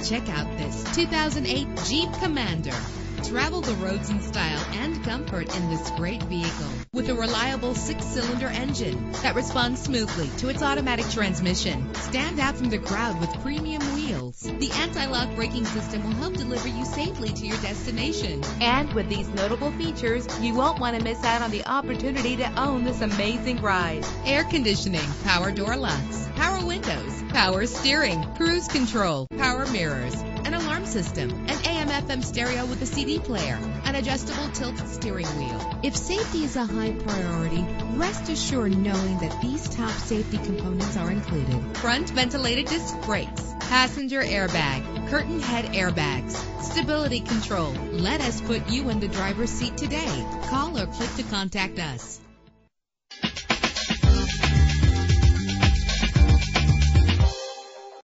Check out this 2008 Jeep Commander. Travel the roads in style and comfort in this great vehicle with a reliable 6-cylinder engine that responds smoothly to its automatic transmission. Stand out from the crowd with premium wheels. The anti-lock braking system will help deliver you safely to your destination. And with these notable features, you won't want to miss out on the opportunity to own this amazing ride. Air conditioning, power door locks, power windows, power steering, cruise control, power mirrors, an alarm system, an AM/FM stereo with a CD player, an adjustable tilt steering wheel. If safety is a high priority, rest assured knowing that these top safety components are included. Front ventilated disc brakes, passenger airbag, curtain head airbags, stability control. Let us put you in the driver's seat today. Call or click to contact us.